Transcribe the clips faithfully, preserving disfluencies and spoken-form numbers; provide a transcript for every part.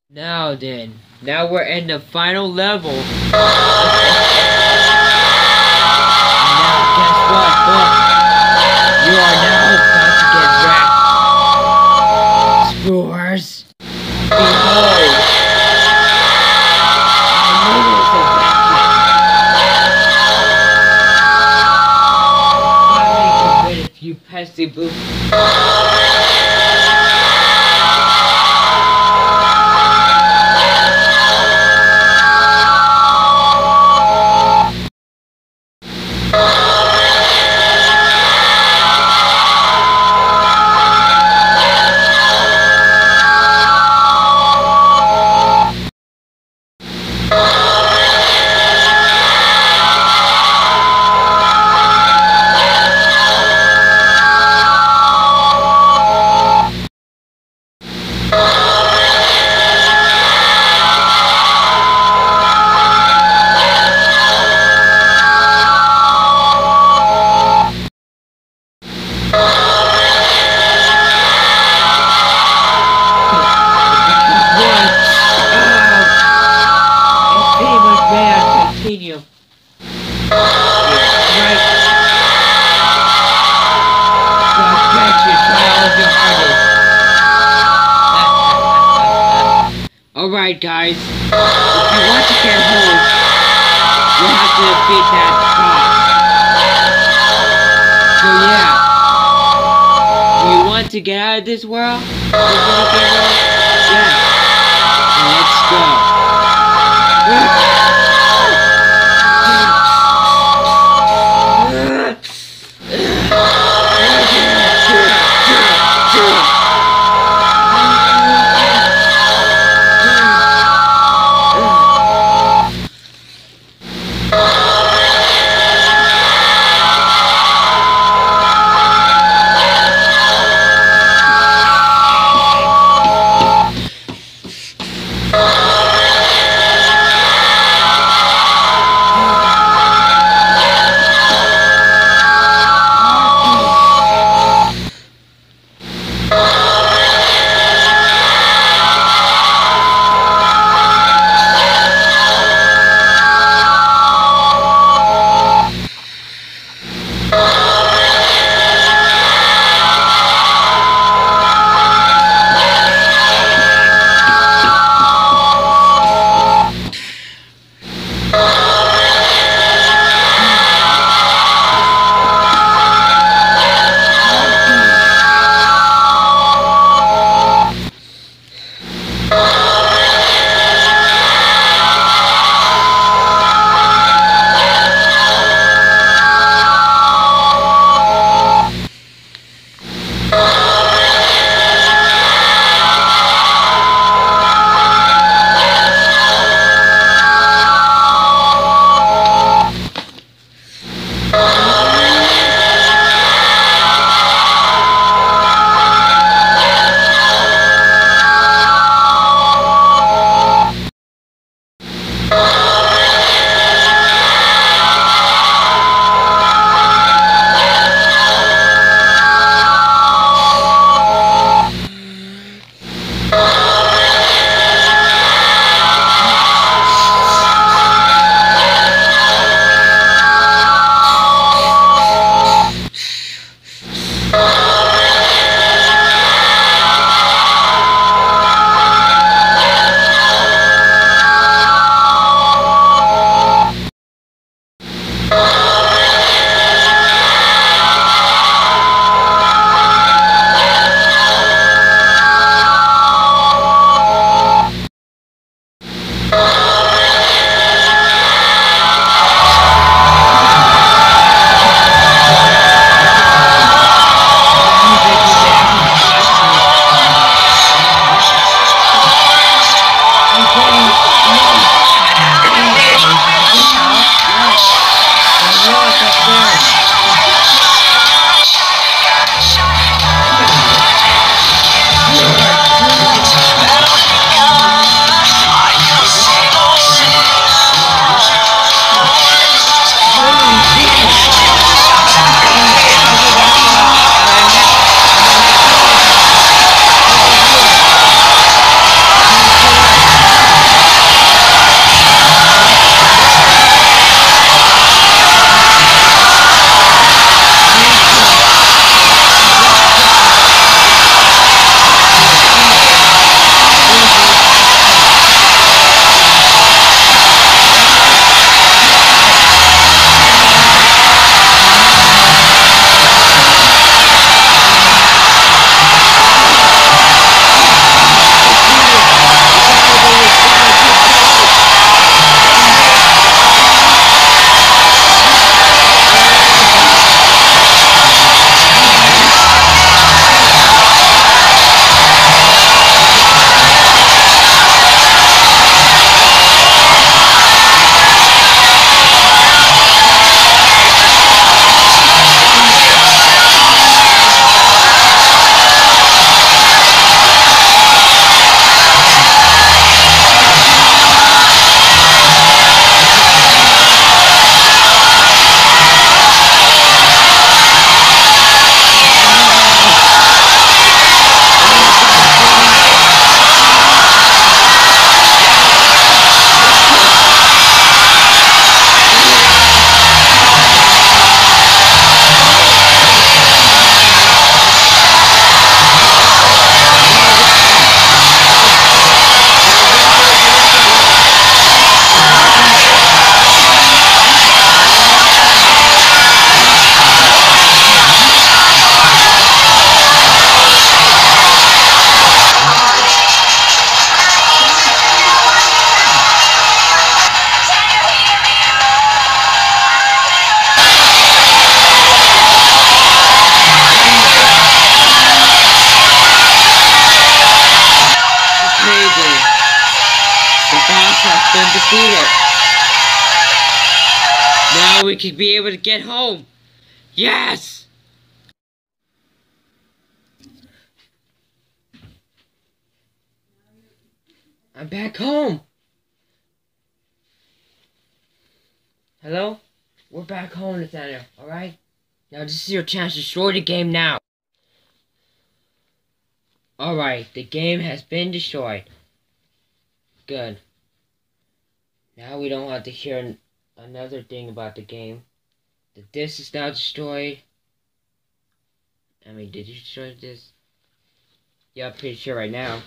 Now then, now we're in the final level. And now guess what? Look, you are now about to get wrecked. Spores. Behold. Finally get rid of you pesky boo. Continue. Right. God bless you. Try all of your hardest. Alright, guys. If you want to get home, you have to defeat that boss. So yeah. Do you want to get out of this world? You want to get home? Yeah. Let's go. defeated. Now we could be able to get home. Yes! I'm back home. Hello? We're back home, Nathaniel, alright? Now this is your chance to destroy the game now. Alright, the game has been destroyed. Good. Now we don't have to hear an another thing about the game. The disc is now destroyed. I mean, did you destroy this? Yeah, I'm pretty sure right now.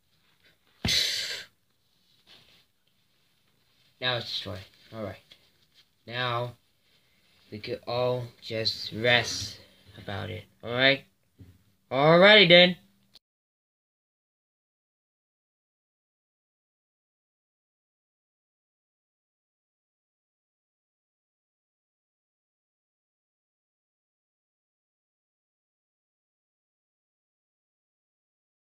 Now it's destroyed. Alright. Now, we could all just rest about it. Alright? Alrighty then.